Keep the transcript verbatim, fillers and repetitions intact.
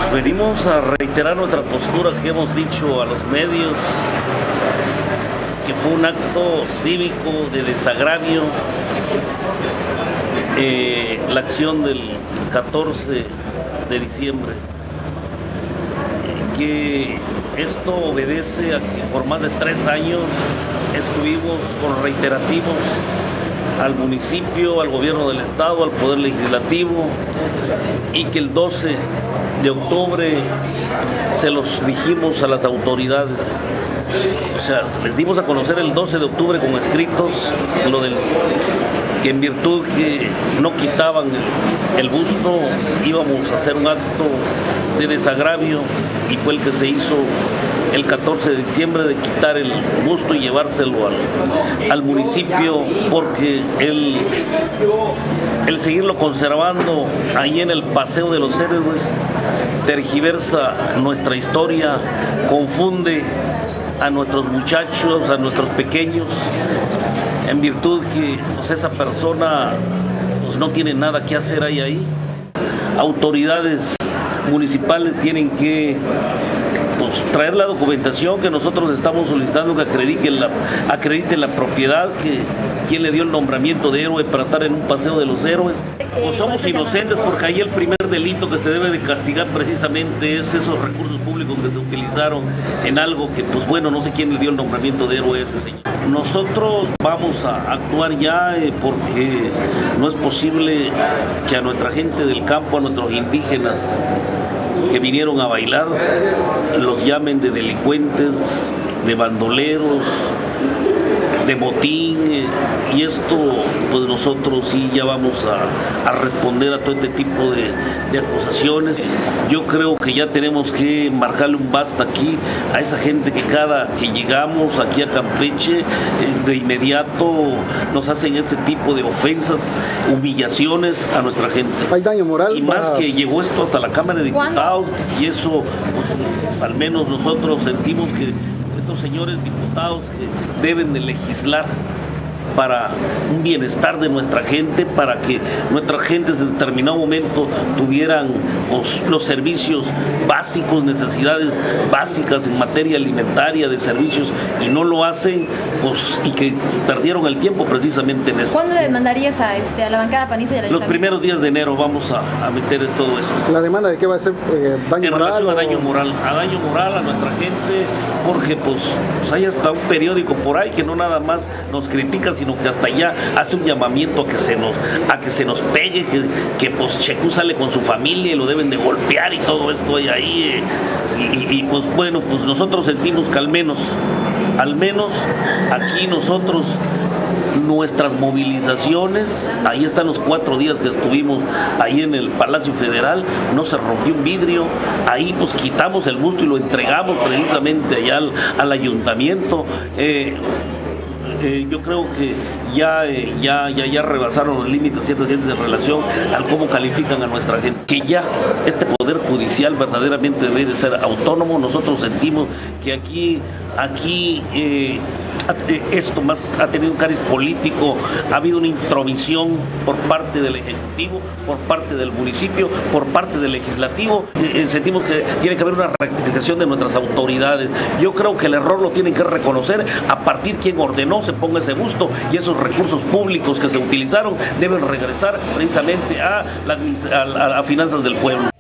venimos a reiterar nuestra postura que hemos dicho a los medios, que fue un acto cívico de desagravio, eh, la acción del catorce de diciembre, eh, que esto obedece a que por más de tres años estuvimos con reiterativos al municipio, al gobierno del estado, al poder legislativo, y que el doce de octubre se los dijimos a las autoridades. O sea, les dimos a conocer el doce de octubre con escritos lo del que en virtud que no quitaban el busto íbamos a hacer un acto de desagravio, y fue el que se hizo el catorce de diciembre, de quitar el busto y llevárselo al, al municipio, porque el, el seguirlo conservando ahí en el Paseo de los Héroes tergiversa nuestra historia, confunde a nuestros muchachos, a nuestros pequeños, en virtud que pues, esa persona pues, no tiene nada que hacer ahí ahí. Autoridades municipales tienen que pues, traer la documentación que nosotros estamos solicitando, que acrediten la, acrediten la propiedad, que quién le dio el nombramiento de héroe para estar en un paseo de los héroes. Pues somos inocentes, porque ahí el primer delito que se debe de castigar precisamente es esos recursos públicos que se utilizaron en algo que, pues bueno, no sé quién le dio el nombramiento de héroe a ese señor. Nosotros vamos a actuar ya eh, porque no es posible que a nuestra gente del campo, a nuestros indígenas que vinieron a bailar, los llamen de delincuentes, de bandoleros, de botín, eh, y esto pues nosotros sí ya vamos a, a responder a todo este tipo de, de acusaciones. Yo creo que ya tenemos que marcarle un basta aquí a esa gente que cada que llegamos aquí a Campeche, eh, de inmediato nos hacen ese tipo de ofensas, humillaciones a nuestra gente. Hay daño moral. Y más que llegó esto hasta la Cámara de Diputados, y eso pues, al menos nosotros sentimos que estos señores diputados que deben de legislar para un bienestar de nuestra gente, para que nuestras gentes en determinado momento tuvieran pues, los servicios básicos, necesidades básicas en materia alimentaria, de servicios, y no lo hacen, pues, y que perdieron el tiempo precisamente en eso. ¿Cuándo demandarías a, este, a la bancada panista y al Los primeros días de enero vamos a, a meter todo eso. ¿La demanda de qué va a ser? Eh, ¿daño en moral? relación a daño moral, a daño moral a nuestra gente, porque pues, pues hay hasta un periódico por ahí que no nada más nos critica, sino que hasta allá hace un llamamiento a que se nos, a que se nos pegue, que, que pues Checú sale con su familia y lo deben de golpear y todo esto hay ahí, eh, y, y, y pues bueno, pues nosotros sentimos que al menos, al menos aquí nosotros, nuestras movilizaciones, ahí están los cuatro días que estuvimos ahí en el Palacio Federal, no se rompió un vidrio, ahí pues quitamos el busto y lo entregamos precisamente allá al, al ayuntamiento. eh, Eh, yo creo que ya, eh, ya, ya, ya rebasaron los límites ciertas gentes en relación al cómo califican a nuestra gente. Que ya este poder judicial verdaderamente debe de ser autónomo. Nosotros sentimos que aquí, aquí eh, esto más ha tenido un cariz político, ha habido una intromisión por parte del Ejecutivo, por parte del municipio, por parte del Legislativo. Eh, sentimos que tiene que haber una rectificación de nuestras autoridades. Yo creo que el error lo tienen que reconocer a partir de quien ordenó se ponga ese busto, y esos recursos públicos que se utilizaron deben regresar precisamente a las a, a, a finanzas del pueblo.